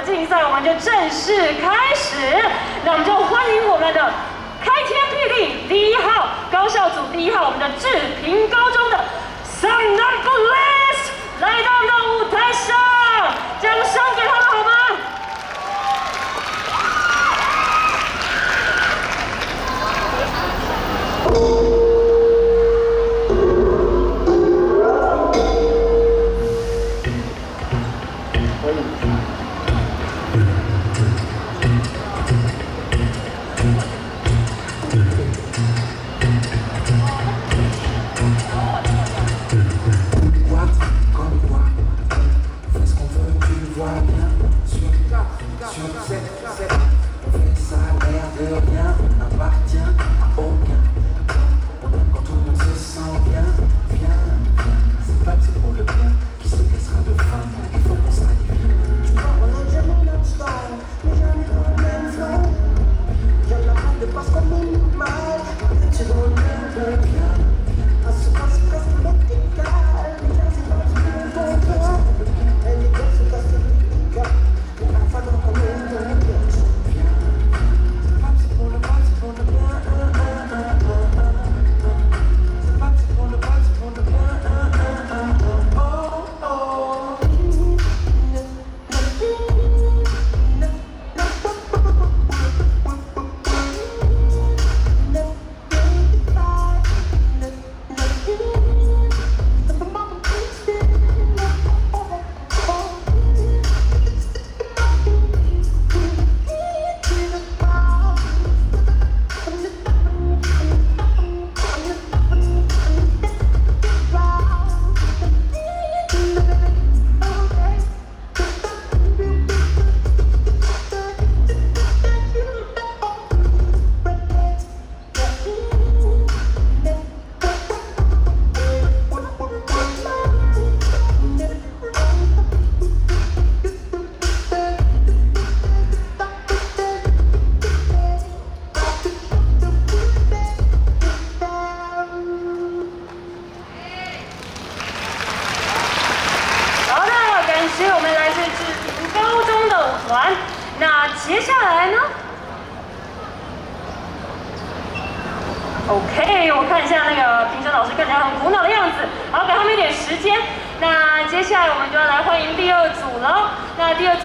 竞赛我们就正式开始。那我们就欢迎我们的开天辟地第1号高校组第1号，我们的志平高中的 Somnambulist 来到我们的舞台上，掌声给他们好吗？ 那接下来呢 ？OK， 我看一下那个评审老师看起来很苦恼的样子，好，给他们一点时间。那接下来我们就要来欢迎第2组了。那第2组。